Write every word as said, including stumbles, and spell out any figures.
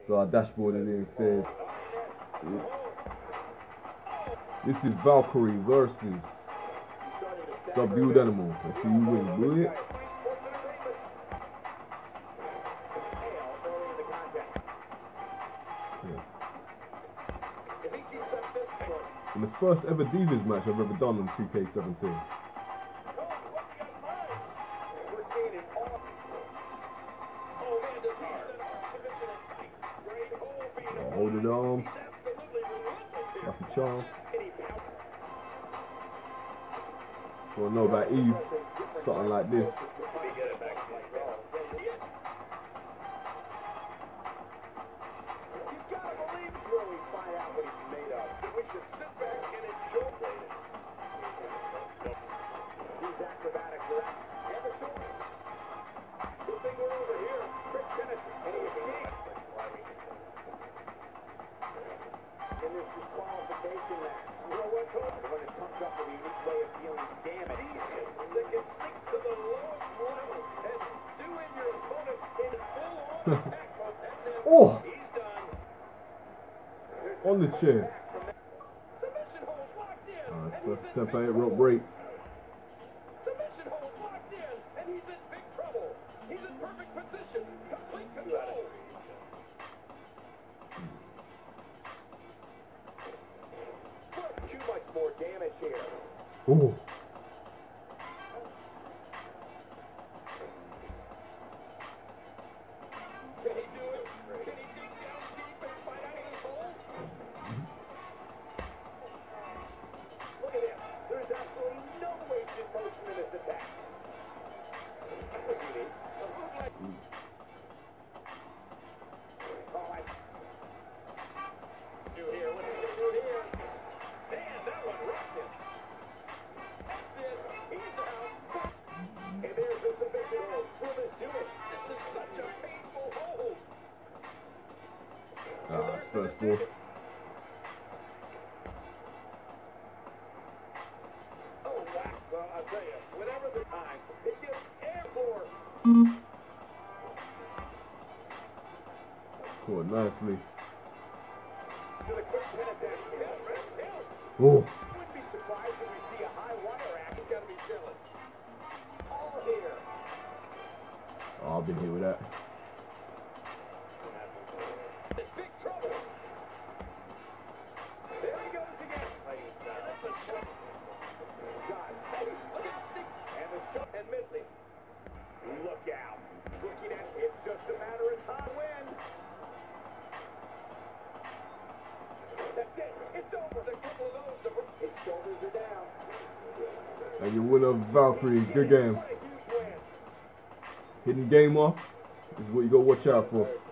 So I dashboarded it instead. This is Valkyrie versus Subdued Animal. Let's see who wins. Blew it. Yeah. In the first ever Divas match I've ever done on two K seventeen. Hold it on. Lucky charm. Well, know about Eve, something like this. Oh! On the chair. Uh, it's first attempt at it, rope break. Oh. Ah, it's first four. Oh, well, I'll tell you, whatever the time, it gives air for. Caught nicely. Oh. Wouldn't be surprised if we see a high wire act. It's gotta be chilling. All here. Oh, I've been here with that. Big trouble. There he goes again. God, hey, look at Stick and the shot and missing. Look out. Looking at it's just a matter of time when. That's it. It's over. A couple of those. His shoulders are down. And your winner, Valkyrie. Good game. Hitting game off is what you got to watch out for.